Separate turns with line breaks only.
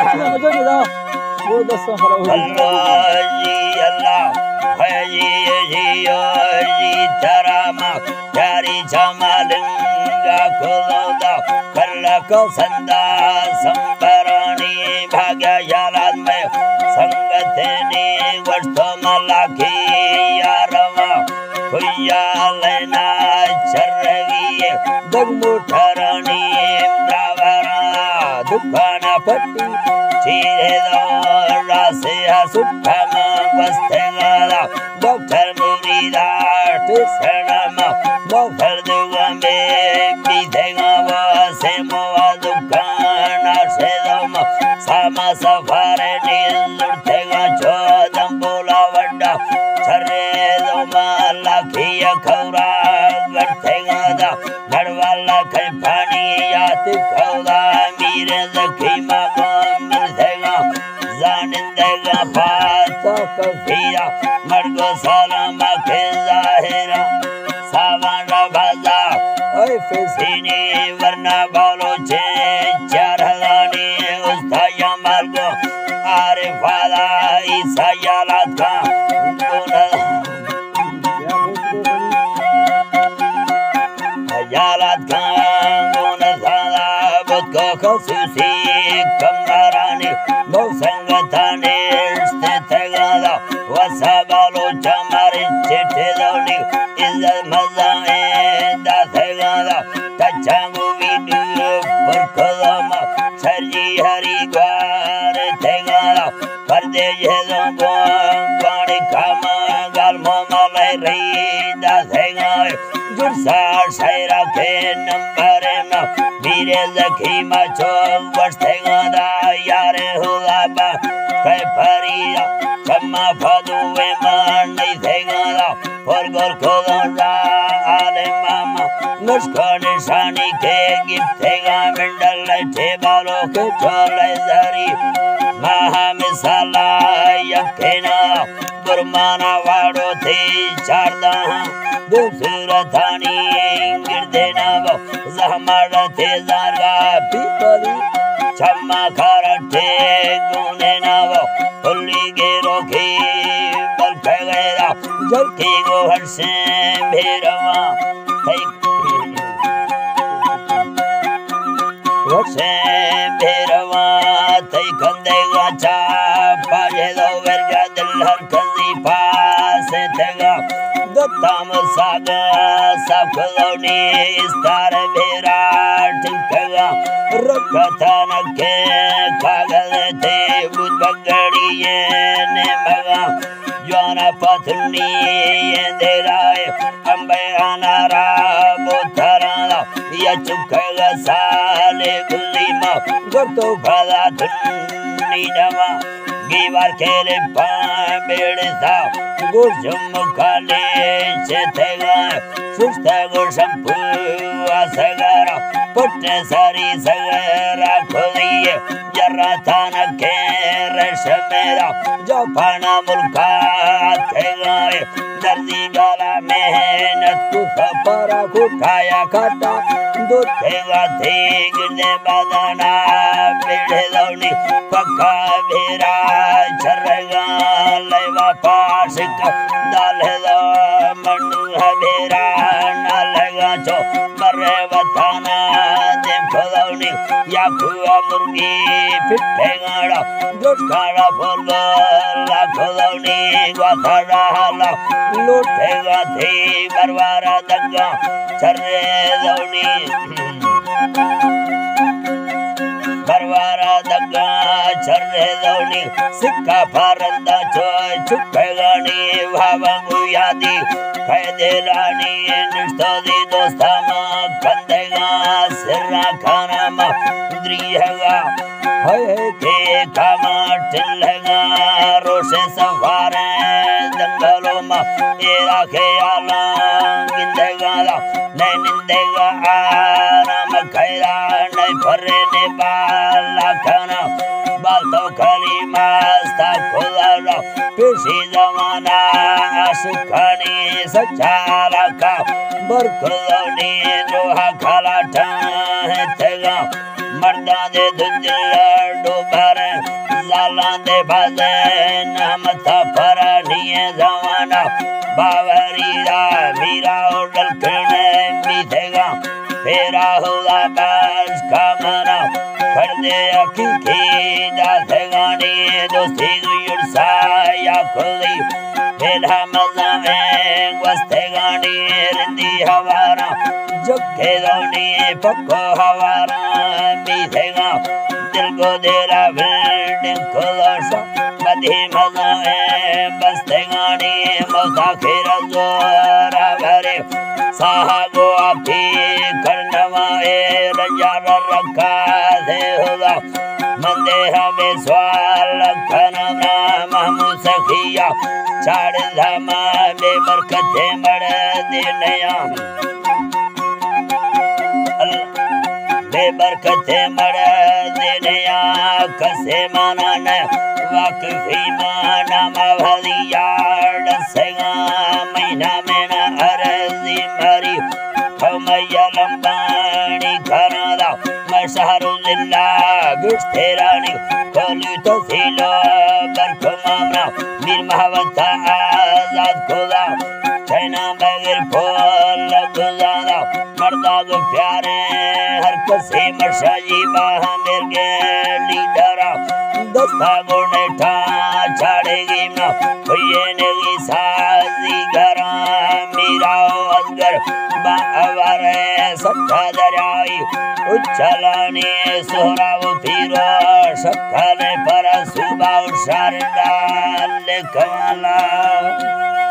मजा नहीं था वो 10 खराब
अल्लाह जी अल्लाह है जी तरामा यारी जमालंगा खुदा करला को संदा संबरणी भाग्य याराद में संगतने वर्षो मलाखी यारमा खुया लेना चरगी दगमुठरणी ब्रावरा दुखाना पट्टी चीरे दो रासे सुठमा वस्तेगा डॉक्टर मुरीदा टिसनमा मोफर दुगमे बीतेगा वासे मोवा दुखाना से दम सामा सफारे नीलुर्तेगा चोदम बोला वड्डा चरे दो लाखिया खौरा गर्थेगा दा नड़वाला खे पानी यात खौरा मीरे जखी मागो मिलतेगा जानिंदेगा पाता कफिया मर्गो सलामा के जाहिरा सावाना बाजा ओए फिसीनी वरना बालो चे चार हगानी उस्ताया मर्गो आरे फादा ईसा यालात का यालात का गुना सादा बुद्को खसुसी कमरानी बहुसंगताने स्थितगादा वसाबालो चमारी चिट्ठे दौनी इज्जत मजाए दासेगादा तच्चांगु वीडियो परखदामा सरजी हरी ग्वार तेगादा परदेश दो गाड़ी कामा गालमो मलाई रही दासेगाए जुर्सा शैरा के नंबर न वीरे जखी मचो वर्षेगादा यारे हुआ बा कई फरिया चम्मा फदुए मान नहीं देगा पर गोल खोदा आले मामा नस्को निशानी के गिफ्टेगा मंडल लाइटे बालों के चोले जरी महा मिसाला यकेना गुरमाना वाड़ो थे चारदा दूसरा थानी गिरदेना वो जहमारा थे जारगा पीपली चम्मा खरटे गुने ना वो हुल्ली गेरो की बल्फे गैरा जलकी गो हर्षे भेरवा हर्षे भेरवा तई कंदे गाचा पाजे दो वर्गा दिल हर कंदी पास तेगा दत्ताम सागा साफलोनी स्टार भेरा टिकेगा रखतन के कागल थे बुध बगड़िए ने मगा जोना पथनी ये देराए अंबे अनारा बोथरा या चुकेगा साले गुलीमा गर्तो भला धुन्नी नवा गीवार खेले पाबेड़ था गुरजुम खाले चेतेगा सुस्ता गुरशंपु आसगारा पुट्टे सारी सगरा खोलिए जरा थाना के रशमेरा जो पाना मुल्का थेगा दर्दी गाला मेहनत कुछ पारा कुठाया खाता दूधेगा थे गिरने बदाना बेड़े दौनी पक्का भेरा चरेगा लेवा पास का डाले दो मनु भेरा ना लेगा चो मरे बताना देखो दौनी या कुआ मुर्गी पिटेगा जोश खाड़ा फूलो लाखो दौनी ग्वाथाड़ा हाला लूटेगा थे बरवारा दंगा चरे दौनी बरवारा दंगा चरे दौनी सिक्का फारंदा चोय चुपेगानी भावंगु यादी कैदे रानी निष्ठोदी दोस्तामा कंदेगा सिर्रा खानामा द्रियगा है के कामा टिल्लेगा रोशे सवारे दंगलों मा एरा के आला गिंदेगा नहीं निंदेगा आराम खैरा नहीं भरे ने बाला खाना बाल तो खाली मास्ता खुदा पेशी जमाना सुखानी सच्चा रखा बरखुदौनी लोहा खाला ठाहे तेगा मर्दा दे दुंजल डोबारे बांधे बाजे नाम था फरानिये जवाना बावरीदा मीरा उड़ल खेने मीठेगा फेरा हुआ बस कमरा कर दे अखी की जाते गानी दोस्ती गुड़ साया खुली फेरा मजा में वस्ते गानी रिंदी हवारा जुके दौनी पक्को हवारा मीठेगा दिल को देरा बिल्डिंग खुलासा मधी मजा में बस्ते गानी मौसा खेरा जोरा भरे साहबो आपी करनवाए रंजार रखा दे होगा मंदे हमें स्वाल खनना महमूद सखिया चार धामा में बरकते मर देनया बरकते मर देनया कसे मानन वाकफी माना मवलिया डसेगा महीना में न अर्जी मरी मैया लंबानी खरादा मशहरु जिल्ला गुस्तेरानी कोली तो सिलो बरको मामना मीर महावता आजाद खुदा चैना बगैर फूल गुजारा मर्दा को प्यारे हर कसे मशाजी बाहा मेरे लीडरा दस्ता गुणे ठा छाड़ेगी ना ये नेगी साजी गरा मीरा असगर बावरे सट्टा दराई उच्चलानी सोहराव फिरो शक्खले पर सुबह शारदा लेखवाला